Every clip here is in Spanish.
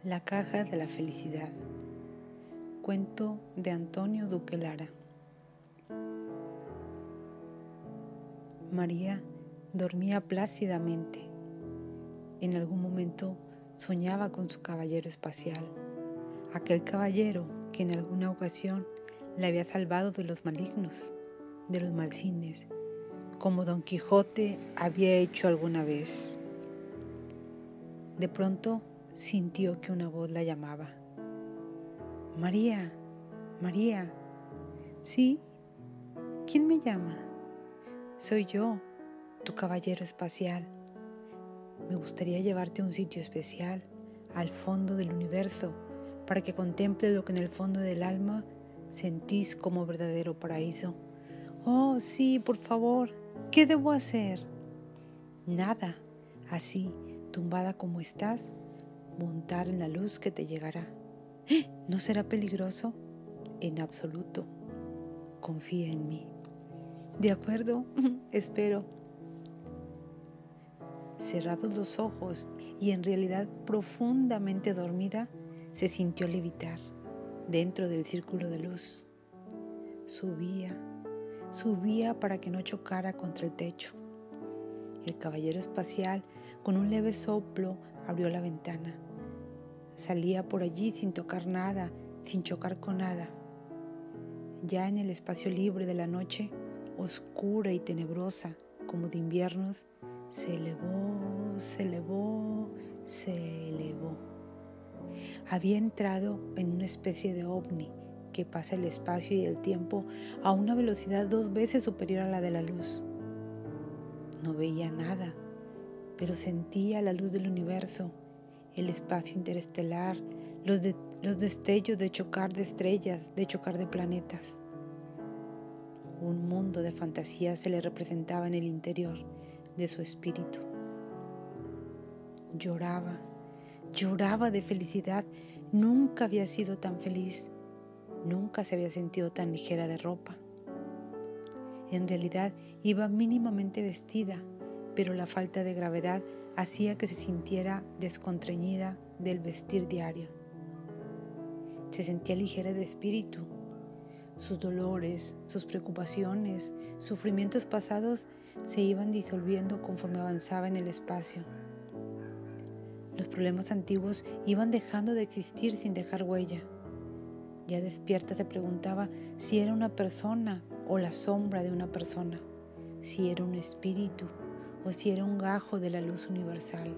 La caja de la felicidad. Cuento de Antonio Duque Lara. María dormía plácidamente. En algún momento soñaba con su caballero espacial, aquel caballero que en alguna ocasión la había salvado de los malignos, de los malsines, como Don Quijote había hecho alguna vez. De pronto sintió que una voz la llamaba. María, María. ¿Sí? ¿Quién me llama? Soy yo, tu caballero espacial. Me gustaría llevarte a un sitio especial, al fondo del universo, para que contemples lo que en el fondo del alma sentís como verdadero paraíso. Oh, sí, por favor. ¿Qué debo hacer? Nada. Así, tumbada como estás, montar en la luz que te llegará. ¿No será peligroso? En absoluto. Confía en mí. De acuerdo, espero. Cerrados los ojos y en realidad profundamente dormida, se sintió levitar dentro del círculo de luz. Subía para que no chocara contra el techo. El caballero espacial, con un leve soplo, abrió la ventana. Salía por allí sin tocar nada, sin chocar con nada. Ya en el espacio libre de la noche, oscura y tenebrosa como de inviernos, se elevó, se elevó, se elevó. Había entrado en una especie de ovni que pasa el espacio y el tiempo a una velocidad 2 veces superior a la de la luz. No veía nada, pero sentía la luz del universo, el espacio interestelar, los destellos de chocar de estrellas, de chocar de planetas. Un mundo de fantasía se le representaba en el interior de su espíritu. Lloraba de felicidad. Nunca había sido tan feliz. Nunca se había sentido tan ligera de ropa. En realidad iba mínimamente vestida, pero la falta de gravedad hacía que se sintiera descontreñida del vestir diario. Se sentía ligera de espíritu. Sus dolores, sus preocupaciones, sufrimientos pasados se iban disolviendo conforme avanzaba en el espacio. Los problemas antiguos iban dejando de existir sin dejar huella. Ya despierta se preguntaba si era una persona o la sombra de una persona, si era un espíritu o si era un gajo de la luz universal.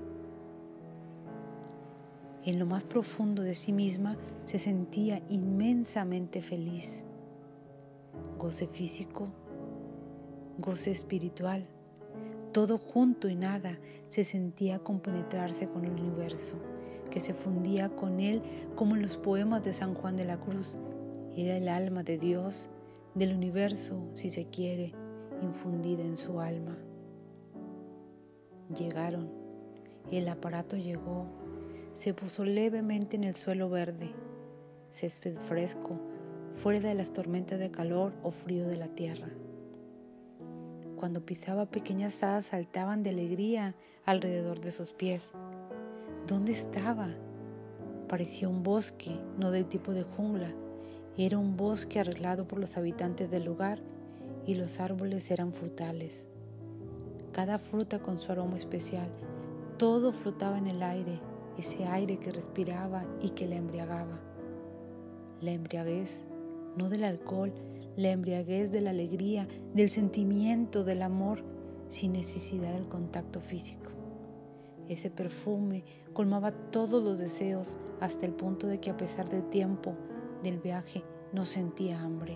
En lo más profundo de sí misma se sentía inmensamente feliz. Goce físico, goce espiritual, todo junto y nada se sentía compenetrarse con el universo, que se fundía con él como en los poemas de San Juan de la Cruz. Era el alma de Dios, del universo, si se quiere, infundida en su alma. Llegaron, el aparato llegó, se posó levemente en el suelo verde, césped fresco, fuera de las tormentas de calor o frío de la tierra. Cuando pisaba, pequeñas hadas saltaban de alegría alrededor de sus pies. ¿Dónde estaba? Parecía un bosque, no del tipo de jungla. Era un bosque arreglado por los habitantes del lugar y los árboles eran frutales. Cada fruta con su aroma especial. Todo flotaba en el aire, ese aire que respiraba y que la embriagaba. La embriaguez, no del alcohol, la embriaguez de la alegría, del sentimiento, del amor, sin necesidad del contacto físico. Ese perfume colmaba todos los deseos hasta el punto de que a pesar del tiempo del viaje no sentía hambre.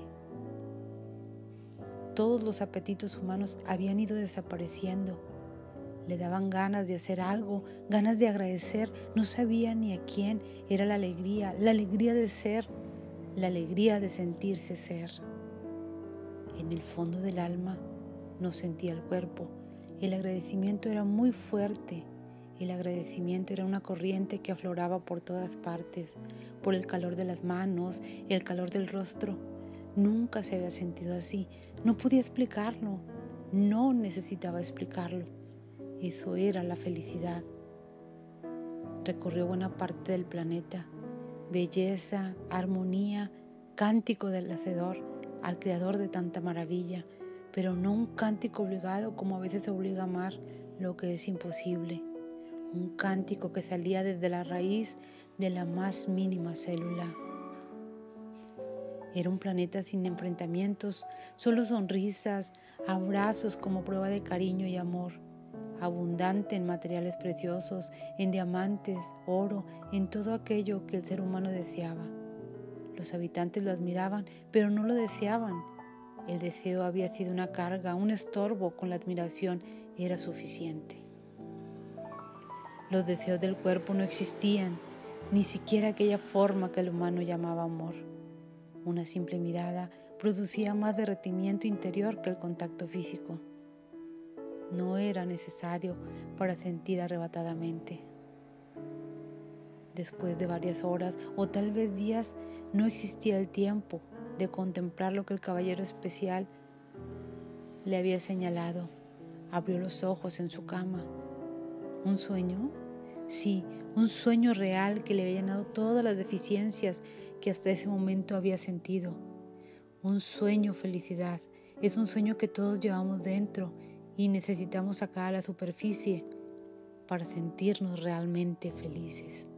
Todos los apetitos humanos habían ido desapareciendo. Le daban ganas de hacer algo, ganas de agradecer, no sabía ni a quién. Era la alegría de ser, la alegría de sentirse ser. En el fondo del alma no sentía el cuerpo. El agradecimiento era muy fuerte. El agradecimiento era una corriente que afloraba por todas partes, por el calor de las manos, el calor del rostro. Nunca se había sentido así. No podía explicarlo. No necesitaba explicarlo. Eso era la felicidad. recorrió buena parte del planeta. Belleza, armonía, cántico del Hacedor, al Creador de tanta maravilla, pero no un cántico obligado como a veces se obliga a amar lo que es imposible. Un cántico que salía desde la raíz de la más mínima célula. Era un planeta sin enfrentamientos, solo sonrisas, abrazos como prueba de cariño y amor. Abundante en materiales preciosos, en diamantes, oro, en todo aquello que el ser humano deseaba. Los habitantes lo admiraban, pero no lo deseaban. El deseo había sido una carga, un estorbo, con la admiración era suficiente. Los deseos del cuerpo no existían, ni siquiera aquella forma que el humano llamaba amor. Una simple mirada producía más derretimiento interior que el contacto físico. No era necesario para sentir arrebatadamente. Después de varias horas o tal vez días, no existía el tiempo de contemplar lo que el caballero especial le había señalado. Abrió los ojos en su cama. ¿Un sueño? Sí, un sueño real que le había llenado todas las deficiencias que hasta ese momento había sentido. Un sueño felicidad. Es un sueño que todos llevamos dentro y necesitamos sacar a la superficie para sentirnos realmente felices.